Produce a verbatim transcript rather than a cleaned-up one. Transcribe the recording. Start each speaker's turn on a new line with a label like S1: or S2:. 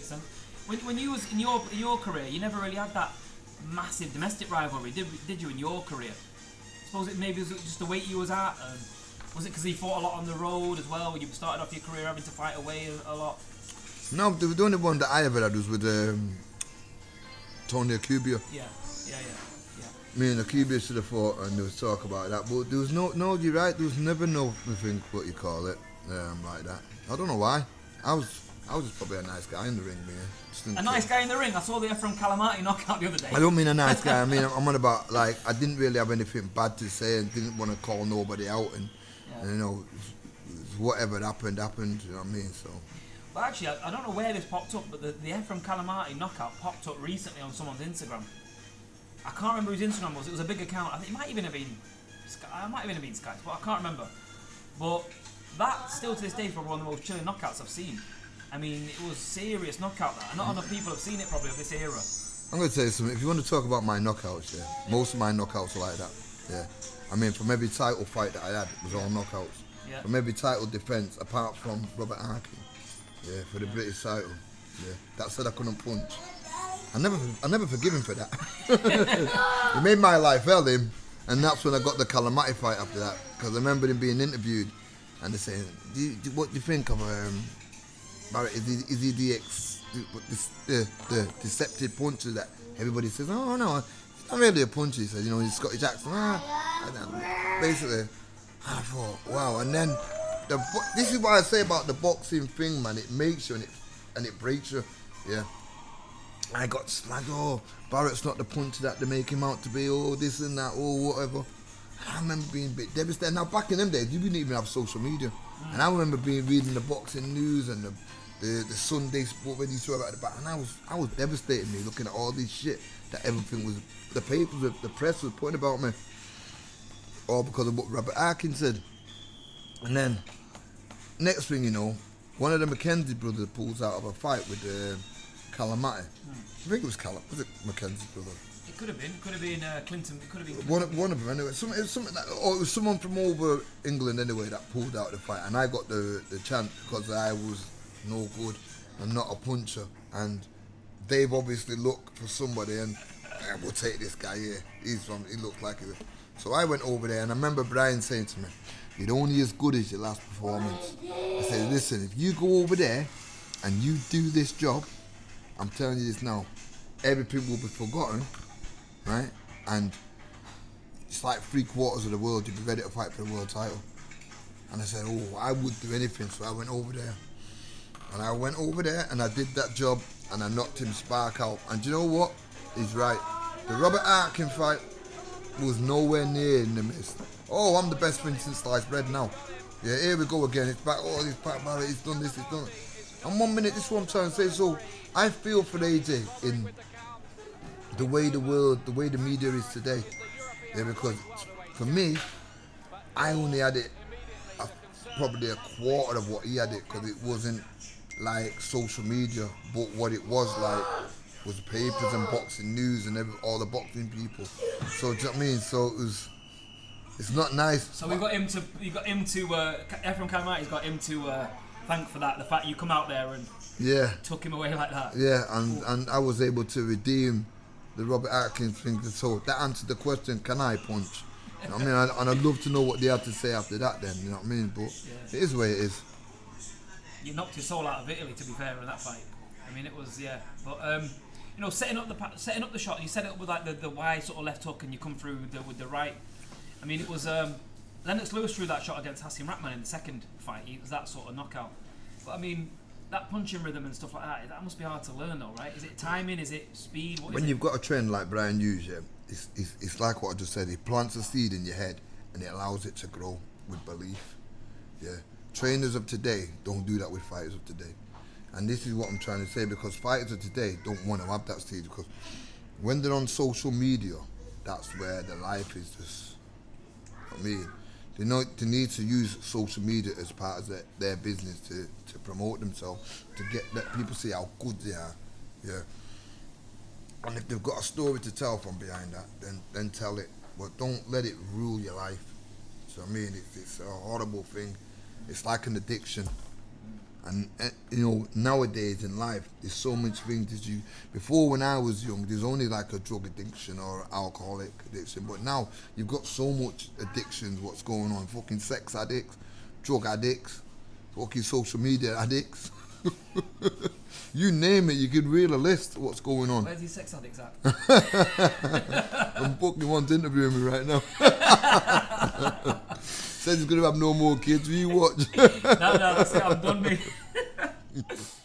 S1: makes sense. When, when you was in your in your career, you never really had that massive domestic rivalry, did did you? In your career, I suppose it maybe was just the weight you was at. And was it because he fought a lot on the road as well? When you started off your career having to fight away a, a lot.
S2: No, the, the only one that I ever had was with um, Tony Akubia.
S1: Yeah, yeah, yeah, yeah.
S2: Me and Akubia should have fought, and there was talk about that. But there was no, no, you're right. There was never no, I think, what you call it, um, like that. I don't know why. I was, I was just probably a nice guy in the ring, man.
S1: A nice guy in the ring. I saw the Ephraim Kalamati knockout the other day.
S2: I don't mean a nice guy. I mean, I'm on about like I didn't really have anything bad to say and didn't want to call nobody out, and,
S1: yeah.
S2: and you know, whatever happened happened. You know what I mean? So.
S1: But actually, I, I don't know where this popped up, but the, the Ephraim Kalamati knockout popped up recently on someone's Instagram. I can't remember whose Instagram was. It was a big account. I think it might even have been Sky. It might even have been Sky, but I can't remember. But that still to this day is probably one of the most chilling knockouts I've seen. I mean, it was serious knockout. That not enough people have seen it probably of this era.
S2: I'm going to tell you something. If you want to talk about my knockouts, yeah, most of my knockouts are like that. Yeah, I mean, from every title fight that I had, it was all knockouts.
S1: Yeah.
S2: From every title defence, apart from Robert Arkin, yeah, for the
S1: yeah.
S2: British title, yeah, that said I couldn't punch. I never, I never forgive him for that. He made my life hell, him, and that's when I got the Kalamati fight after that. Because I remember him being interviewed, and they're saying, do you, do, "What do you think of um, Barrett? Is he, is he the ex, the, the, the deceptive puncher that everybody says? Oh no, he's not really a puncher." He said, "You know, he's Scottish accent." Ah, and then basically, I thought, wow. And then the this is what I say about the boxing thing, man. It makes you and it and it breaks you, yeah. I got slagged, oh, Barrett's not the puncher that they make him out to be, oh, this and that, oh, whatever. And I remember being a bit devastated. Now, back in them days, you didn't even have social media. Mm. And I remember being reading the boxing news and the the, the Sunday sport when you saw about the back, and I was I was devastated, me, looking at all this shit that everything was, the papers, the, the press was putting about me. All because of what Robert Arkin said. And then, next thing you know, one of the McKenzie brothers pulls out of a fight with uh, Kalamati. Hmm. I think it was Calam. Was it Mackenzie's brother?
S1: It could have been. It could have been uh, Clinton. It could have been Clinton.
S2: One of, one of them anyway. Some, it was something that, or it was someone from over England anyway that pulled out the fight, and I got the the chance because I was no good and not a puncher, and they've obviously looked for somebody, and eh, we'll take this guy here. He's from. He looked like it. So I went over there, and I remember Brian saying to me, "You're only as good as your last performance." I said, "Listen, if you go over there and you do this job, I'm telling you this now, everything will be forgotten, right? And it's like three quarters of the world, you'll be ready to fight for the world title." And I said, oh, I would do anything, so I went over there. And I went over there and I did that job and I knocked him spark out. And do you know what? He's right. The Robert Arkin fight was nowhere near in the mist. Oh, I'm the best thing since sliced bread now. Yeah, here we go again. It's back, oh, he's back, Barrett, he's done this, he's done it. And one minute, this is what I'm trying to say. So I feel for A J in the way the world, the way the media is today. Yeah, because for me, I only had it a, probably a quarter of what he had it, because it wasn't like social media, but what it was like was papers and boxing news and every, all the boxing people. So do you know what I mean? So it was, it's not nice.
S1: So we got him to, you got him to, uh, Ephraim Kalamati's got him to uh, thank for that, the fact you come out there and
S2: yeah,
S1: took him away like that.
S2: Yeah, and, and I was able to redeem the Robert Atkins thing. So that answered the question, can I punch? You know what I mean? And I'd love to know what they had to say after that then, you know what I mean? But yeah, it is the way it is.
S1: You knocked your soul out of Italy, to be fair, in that fight. I mean, it was, yeah. But, um, you know, setting up the setting up the shot, you set it up with like the, the wide sort of left hook and you come through with the, with the right. I mean, it was, um, Lennox Lewis threw that shot against Hasim Rahman in the second fight. It was that sort of knockout. But, I mean, that punching rhythm and stuff like that, that must be hard to learn though, right? Is it timing? Is it speed? What
S2: when
S1: is
S2: you've
S1: it?
S2: got a trend like Brian Hughes, yeah, it's, it's, it's like what I just said. He plants a seed in your head and it allows it to grow with belief. Yeah. Trainers of today don't do that with fighters of today. And this is what I'm trying to say, because fighters of today don't want to have that stage, because when they're on social media, that's where their life is just, I mean, they know they need to use social media as part of their, their business to, to promote themselves, to get let people see how good they are. Yeah. And if they've got a story to tell from behind that, then then tell it. But don't let it rule your life. So I mean, it's, it's a horrible thing. It's like an addiction. And uh, you know, nowadays in life, there's so much things that you. Before, when I was young, there's only like a drug addiction or alcoholic addiction, but now you've got so much addictions. What's going on? Fucking sex addicts, drug addicts, fucking social media addicts. You name it, you could reel a list of what's going on.
S1: Where's these sex addicts at?
S2: I'm fucking one's interviewing me right now. Says he's gonna have no more kids. Will you watch?
S1: No, no, that's it. I'm done, mate.